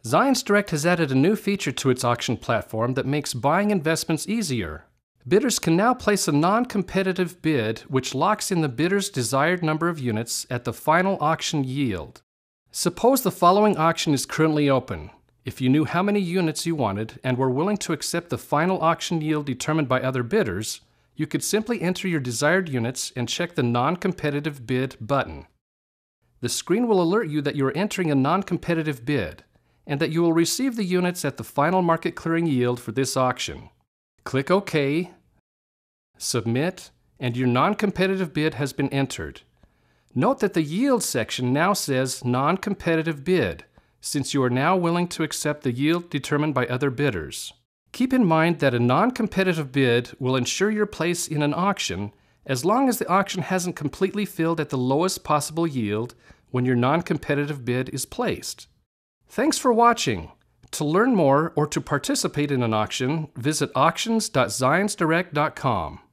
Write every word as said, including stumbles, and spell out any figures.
Zions Direct has added a new feature to its auction platform that makes buying investments easier. Bidders can now place a non-competitive bid which locks in the bidder's desired number of units at the final auction yield. Suppose the following auction is currently open. If you knew how many units you wanted and were willing to accept the final auction yield determined by other bidders, you could simply enter your desired units and check the non-competitive bid button. The screen will alert you that you are entering a non-competitive bid and that you will receive the units at the final market clearing yield for this auction. Click OK, submit, and your non-competitive bid has been entered. Note that the yield section now says non-competitive bid, since you are now willing to accept the yield determined by other bidders. Keep in mind that a non-competitive bid will ensure your place in an auction as long as the auction hasn't completely filled at the lowest possible yield when your non-competitive bid is placed. Thanks for watching. To learn more or to participate in an auction, visit auctions dot zions direct dot com.